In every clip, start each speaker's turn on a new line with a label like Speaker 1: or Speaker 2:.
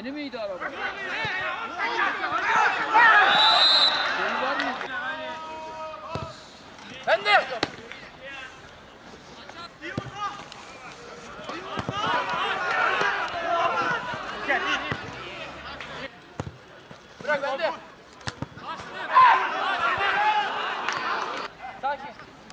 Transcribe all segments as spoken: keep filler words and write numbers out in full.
Speaker 1: Yeni miydi araba? Ben de. Bırak ben de. Sakin.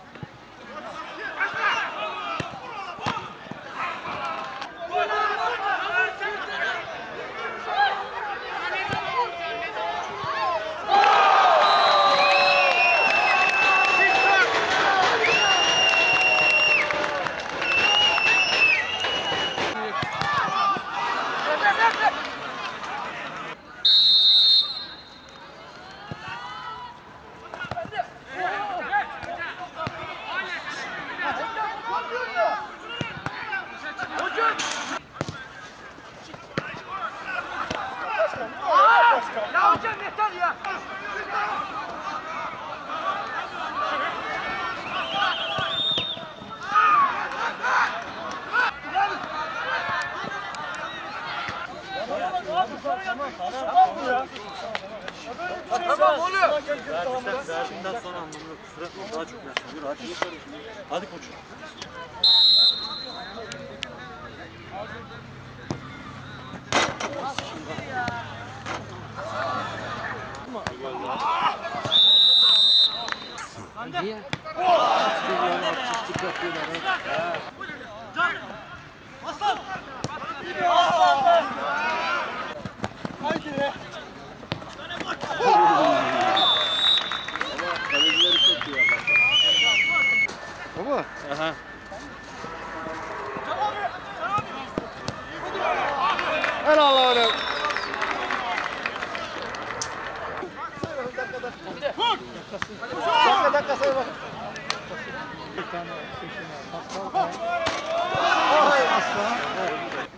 Speaker 1: Ya hocam yeter ya. Tamam oluyor.
Speaker 2: Verdiğinden sonra anlamı yok. Sıra daha çok versin. Yürü hadi. Hadi koçum.
Speaker 1: Niye? Çık çık yapıyorlar.
Speaker 3: Aslan! Aslan! Haydi be!
Speaker 2: Kalecileri çok iyi yapar.
Speaker 1: Baba.
Speaker 2: Aha.
Speaker 1: Helal oğlum.
Speaker 3: Dakika dakika say bak.
Speaker 1: Bir tane peşine pas kaldı. Aslan.